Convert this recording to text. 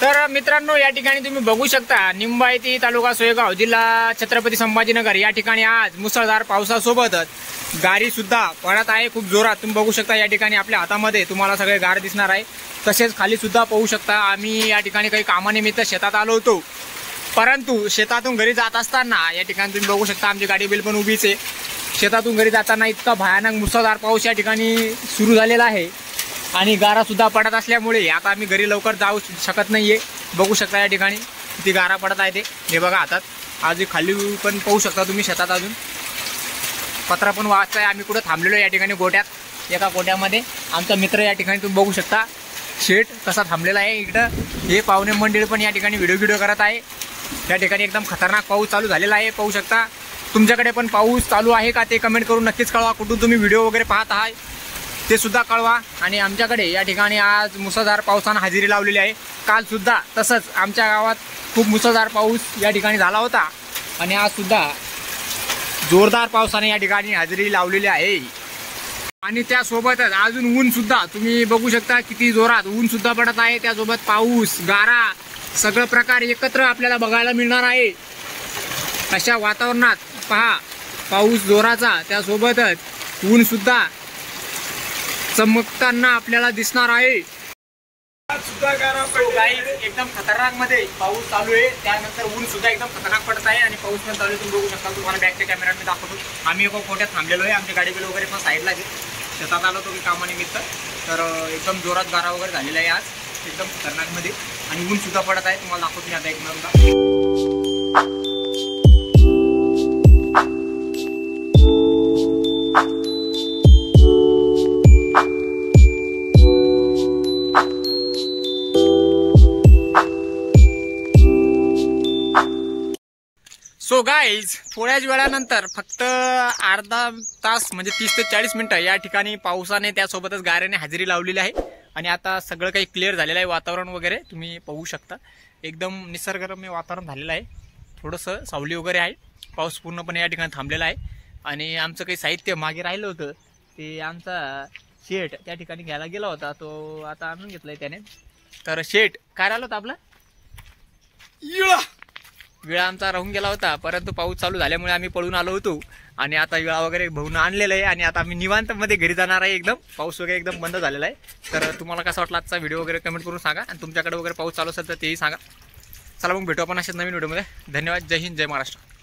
तर मित्रांनो, या ठिकाणी तुम्ही बघू शकता निंबाळती तालुका सोयगाव जिल्हा छत्रपती संभाजीनगर या ठिकाणी आज मुसळधार पावसासोबतच गारी सुद्धा पडत आहे खूप जोरात। तुम्ही बघू शकता या ठिकाणी आपल्या हातामध्ये तुम्हाला सगळे गार दिसणार आहे। तसेच खाली सुद्धा पाहू शकता आम्ही या ठिकाणी काही कामानिमित्त शेतात आलो होतो, परंतु शेतातून घरी जात असताना या ठिकाणी तुम्ही बघू शकता आमची गाडी बिल पण उभीच आहे। शेतातून घरी जाताना इतका भयानक मुसळधार पाऊस या ठिकाणी सुरू झालेला आहे आणि गारा सुद्धा पडत असल्यामुळे आता आम्ही घरी लवकर जाऊ शकत नाहीये। बघू शकता या ठिकाणी किती गारा पडत आहे ते, हे बघा हातात। आज खाली पण पाहू शकता तुम्ही शेतात अजून पत्रा पण वाचताय। आम्ही कुठे थांबलेलो या ठिकाणी गोट्यात, एका गोट्यामध्ये आमचा मित्र या ठिकाणी तुम्ही बघू शकता शेट कसा थांबलेला आहे। इकडं हे पाहुणे मंडळी पण या ठिकाणी व्हिडिओ करत आहे। या ठिकाणी एकदम खतरनाक पाऊस चालू झालेला आहे, पाहू शकता। तुमच्याकडे पण पाऊस चालू आहे का ते कमेंट करून नक्कीच कळवा। कुठून तुम्ही व्हिडिओ वगैरे पाहत आहात ते सुद्धा कळवा। आणि आमच्याकडे या ठिकाणी आज मुसळधार पावसानं हजेरी लावलेली आहे। काल सुद्धा तसंच आमच्या गावात खूप मुसळधार पाऊस या ठिकाणी झाला होता आणि आज सुद्धा जोरदार पावसाने या ठिकाणी हजेरी लावलेली आहे। आणि त्यासोबतच अजून ऊन सुद्धा तुम्ही बघू शकता किती जोरात ऊन सुद्धा पडत आहे। त्यासोबत पाऊस गारा सगळं प्रकार एकत्र आपल्याला बघायला मिळणार आहे। अशा वातावरणात पहा पाऊस जोराचा, त्यासोबतच ऊन सुद्धा चमकताना आपल्याला दिसणार आहे। एकदम खतरनाक मध्ये पाऊस चालू आहे, त्यानंतर ऊन सुद्धा एकदम खतरनाक पडत आहे आणि पाऊस पण चालू आहे। तुम्ही बघू शकता, तुम्हाला बॅकच्या कॅमेऱ्यात मी दाखवतो। आम्ही एका कोट्यात थांबलेलो आहे, आमची गाडी बिल वगैरे पण साईडला आहे। शेतात आलो होतो कामानिमित्त, तर एकदम जोरात गारा वगैरे झालेला आहे आज एकदम खतरनाक मध्ये आणि ऊन सुद्धा पडत आहे। तुम्हाला दाखवतो मी आता एक मिनिट। सो गाईज, थोड्याच वेळानंतर फक्त अर्धा तास म्हणजे 30 ते 40 मिनिटं या ठिकाणी पावसाने त्यासोबतच गाऱ्याने हजेरी लावलेली आहे आणि आता सगळं काही क्लिअर झालेलं आहे। वातावरण वगैरे तुम्ही पाहू शकता, एकदम निसर्गरम्य वातावरण झालेलं आहे। थोडंसं सावली वगैरे आहे, पाऊस पूर्णपणे या ठिकाणी थांबलेला आहे आणि आमचं काही साहित्य मागे राहिलं होतं ते आमचा शेट त्या ठिकाणी घ्यायला गेला होता, तो आता आणून घेतलाय त्याने। तर शेट काय राहिलं होतं आपलं विळा आमचा राहून गेला होता, परंतु पाऊस चालू झाल्यामुळे आम्ही पळून आलो होतो आणि आता विळा वगैरे भाऊन आणलेला आहे आणि आता आम्ही निवांत मध्ये घरी जाणार आहे। एकदम पाऊस वगैरे एकदम बंद झालेला आहे। तर तुम्हाला कसा वाटला आजचा व्हिडिओ वगैरे कमेंट करून सांगा आणि तुमच्याकडे वगैरे पाऊस चालू असेल तर तेही सांगा। चला मग भेटू आपण अशाच नवीन व्हिडिओमध्ये। धन्यवाद, जय हिंद, जय महाराष्ट्र।